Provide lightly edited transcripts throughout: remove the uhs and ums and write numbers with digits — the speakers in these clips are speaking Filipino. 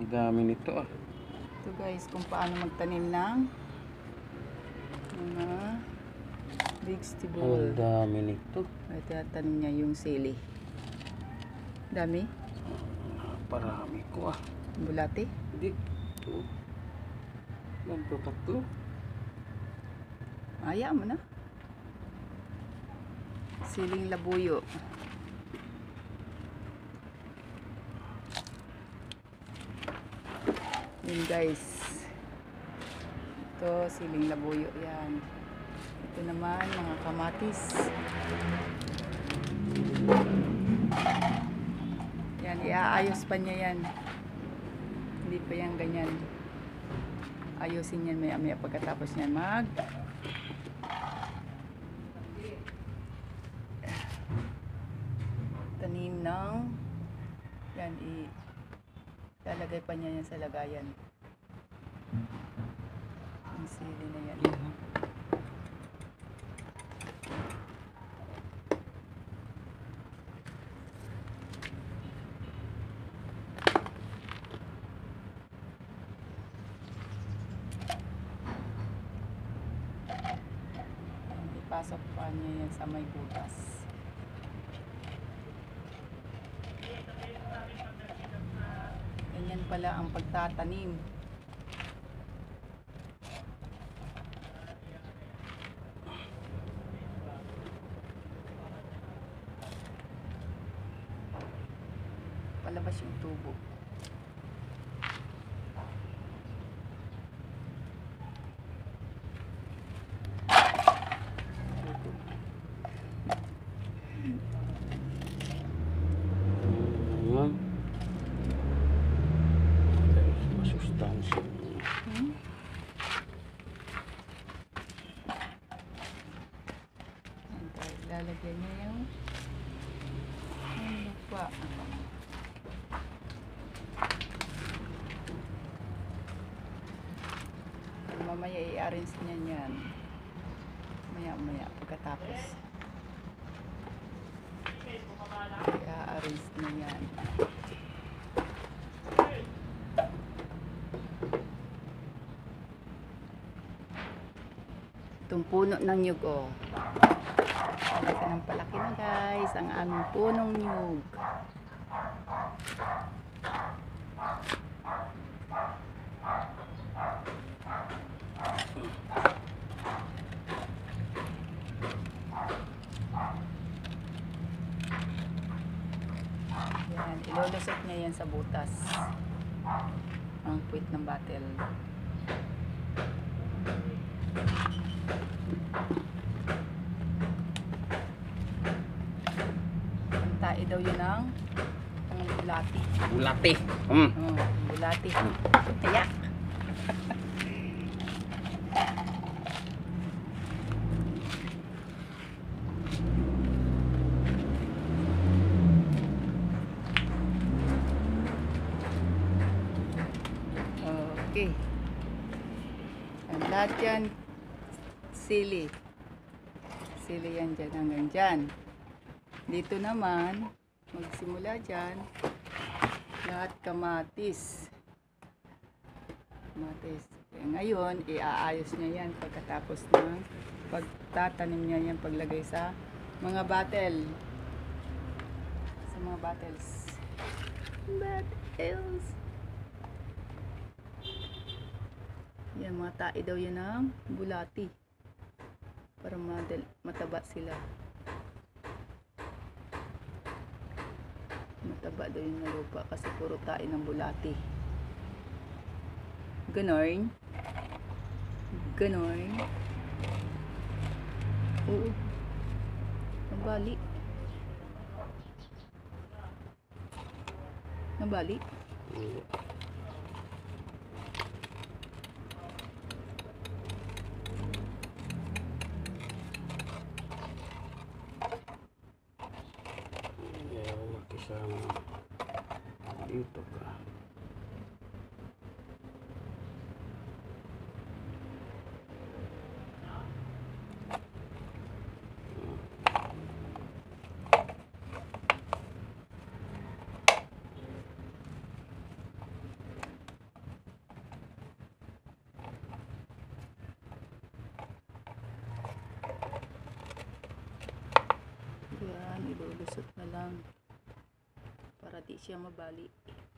Ang dami nito ah. Ito guys, kung paano magtanim ng mga vegetable. Ang dami nito. Ito tanim niya yung sili. Dami? Parami ko ah. Bulati? Hindi. Ito. Ganito tatlo. Ayaw mo na. Siling labuyo. Yun guys. Ito, siling labuyo yan. Ito naman, mga kamatis. Yan, iaayos pa niya yan. Hindi pa yan ganyan. Ayusin yan maya-maya pagkatapos niyan tanim ng yan, ilalagay pa niya yan sa lagayan. Ang sili na yan. Ipasok pa niya yan sa may butas. Ganyan pala ang pagtatanim. Palabas yung tubo. Ayan. Masustansya. Lalagyan niya yung lupa. Mamaya i-arrange niya yan. Maya-maya pagkatapos. I-arrange niya yan. Itong puno ng nyug, oh. Kasi ng palaki na guys, ang aming punong nyug. Yan, ilulusot niya yan sa butas. Ang puwit ng bottle. Tae daw yun ang bulati. Bulati. Bulati. Kaya. Okay. Ang lahat yan, sili. Sili yan dyan hanggang dyan. Dito naman, magsimula dyan, lahat kamatis. Kamatis. Ngayon, iaayos niya yan pagkatapos ng pagtatanim niya yan, paglagay sa mga bottle. Sa mga bottles. Bottles. Yan, mga tae daw yan ng bulati. Para mataba sila. Mataba daw yung lupa kasi puro tae ng bulati. Ganon. Ganon. Oo. Nabali. Nabali. Kasama dito ka. lumusot na lang para di siya mabali.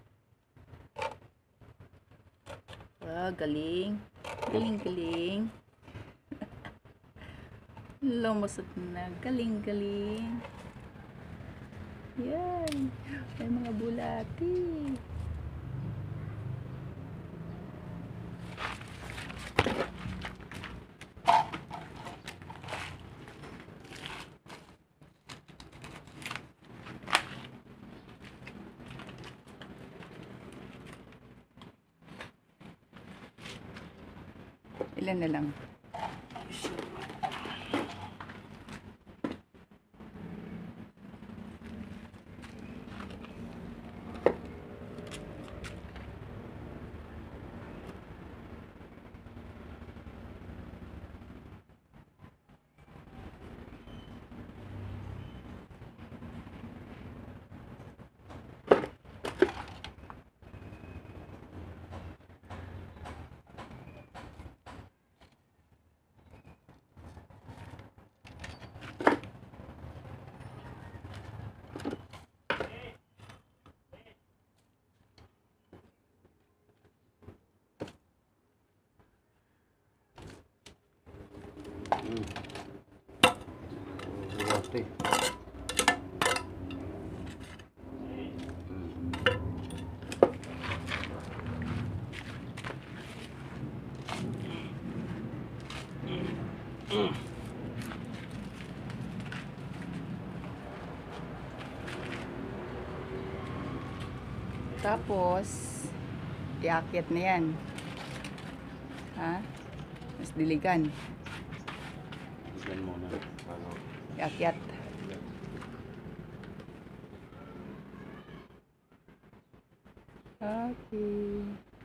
Ah, galing. Galing. Lumusot na. Galing. Yan. May mga bulati. Ilan na lang? Bulati. Tapos, iakyat na yan. Ha? Mas diligan. Bigyan mo na. Bago. Iakyat. Okay.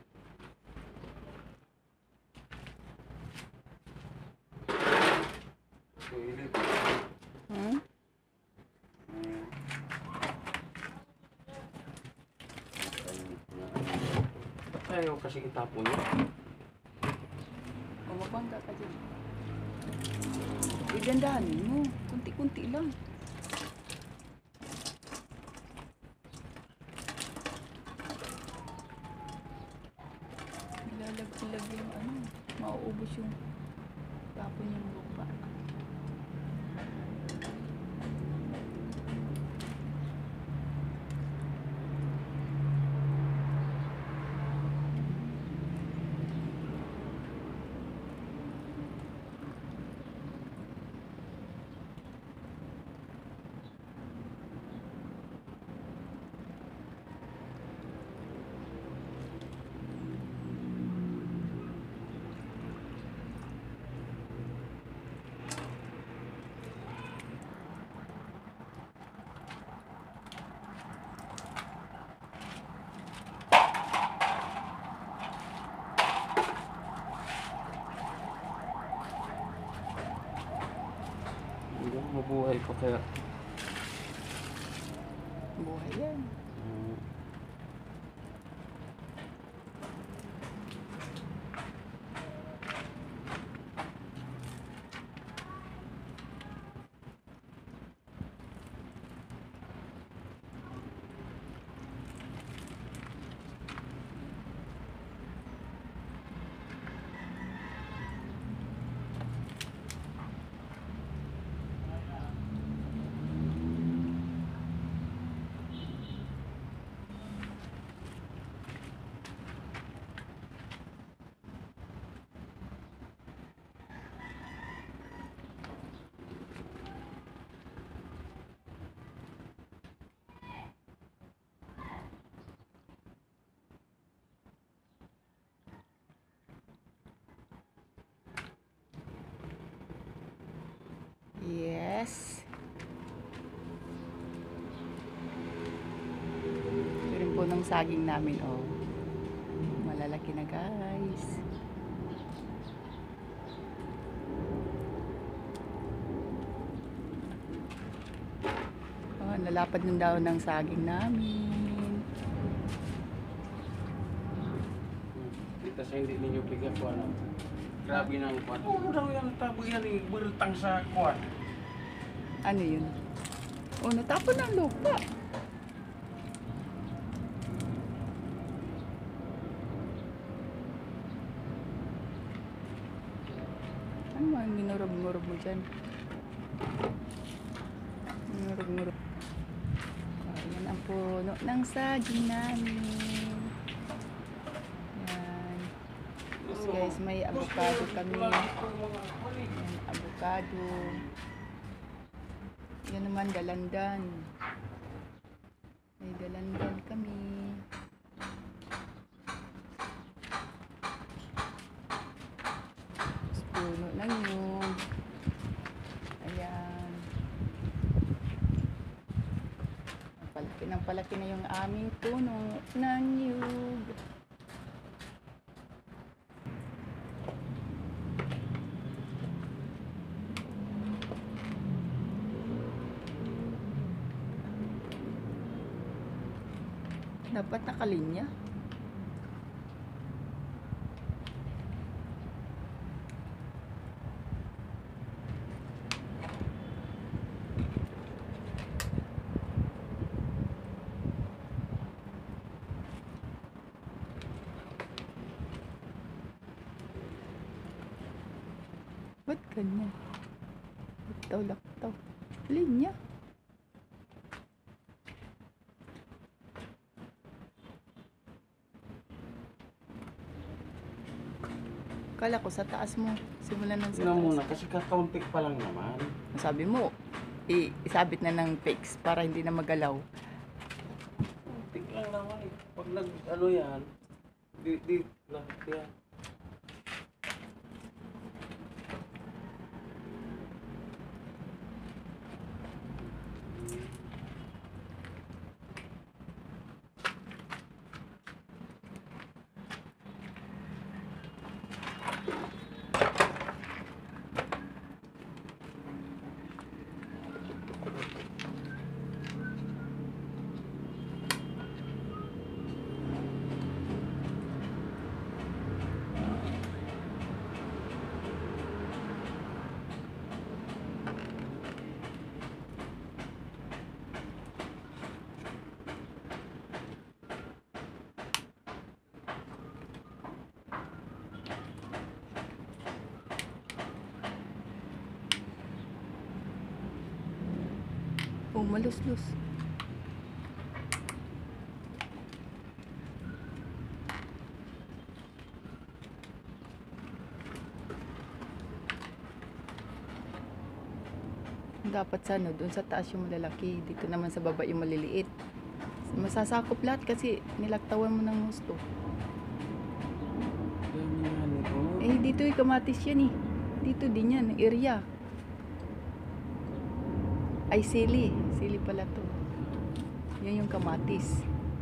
Sulit. Hmm? Ayaw kasi itapon niya. Umabangga ka dyan. Igandahan mo. Kunti-kunti lang. Nilalag-ilag yung ano. Mauubos yung tapon yung lupa. Hanggang mabuhay pa kaya. Buhay yan. Yes. Ito rin po ng saging namin, oh. Malalaki na, guys. Oh, nalapad ng daon ng saging namin. Kita sa hindi ninyo bigyan ko ano. Grabe ng kwan. Oo daw yan, tabo yan eh. Bultang sa kwan. Ano yun? O, natapon ng lupa. Ano mga minurog-murog mo dyan? Minurog-murog. Yan ang puno ng saging namin. Yan. Tapos guys, may avocado kami. Yan, avocado. Yan naman, dalandan. May dalandan kami. Tapos puno ng nyug. Ayan. Palaki ng palaki na yung aming puno ng nyug. Dapat nakalinya. Ba't ganyan? Laktaw-laktaw. Linya. Kala ko sa taas mo. Simulan ng sa Tingnan taas. muna, kasi kakauntik pa lang naman. Sabi mo, isabit na ng fix para hindi na magalaw. Untik lang naman eh. Pag ano yan, di lang yan. Oh, malus-lus. Dapat sa ano, doon sa taas yung malalaki, dito naman sa baba yung maliliit. Masasakop lahat kasi nilaktawan mo ng gusto. Ganyan, oh. Eh, dito yung kamatis yan eh. Dito din yan, area. Ay, sili. Sili pala to. Yan yung kamatis.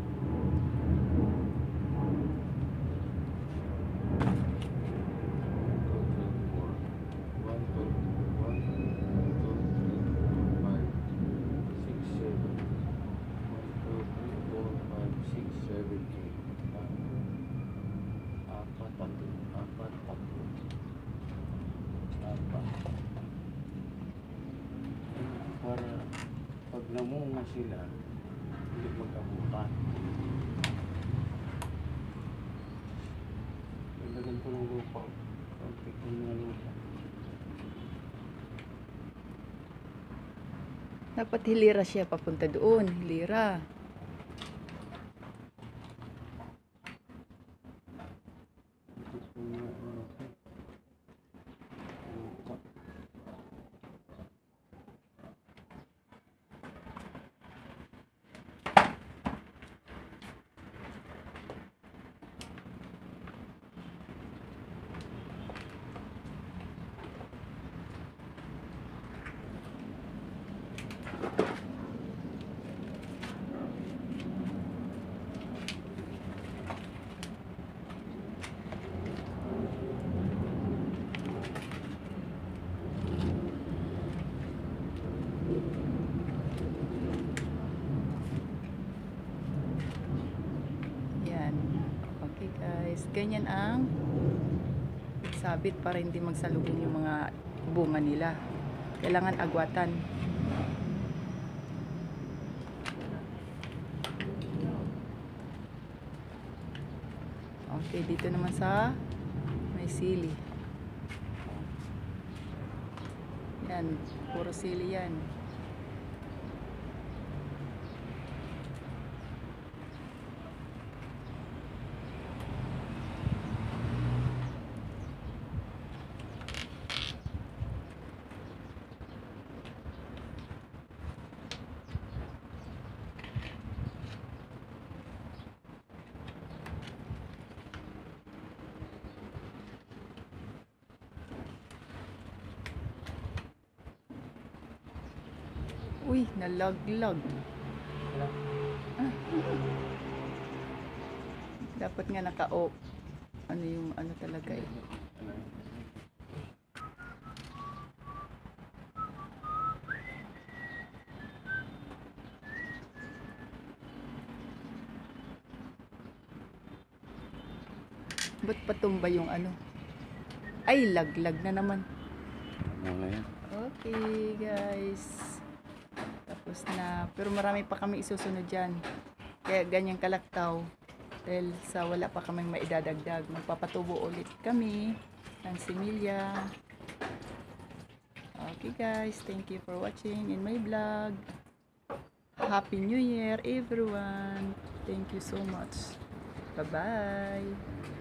Para pag namunga sila, hindi magkabutan. Lagyan ko ng lupa. Konti ko ng lupa. Dapat hilira siya papunta doon. Hilira. Yan. Okay guys. Ganyan ang sabit para hindi magsalubong yung mga bunga nila. Kailangan agwatan. Okay, dito naman sa may sili. Yan, puro sili yan. Uy, nalaglag. Dapat nga naka-off. Ano yung ano talaga eh. Ba't patumba yung ano? Ay, laglag na naman. Ano yan? Okay, guys. Tapos na. Pero marami pa kami isusunod dyan. Kaya ganyan kalaktaw. Dahil sa wala pa kaming maidadagdag. Magpapatubo ulit kami ng similya. Okay, guys. Thank you for watching in my vlog. Happy New Year, everyone. Thank you so much. Bye-bye.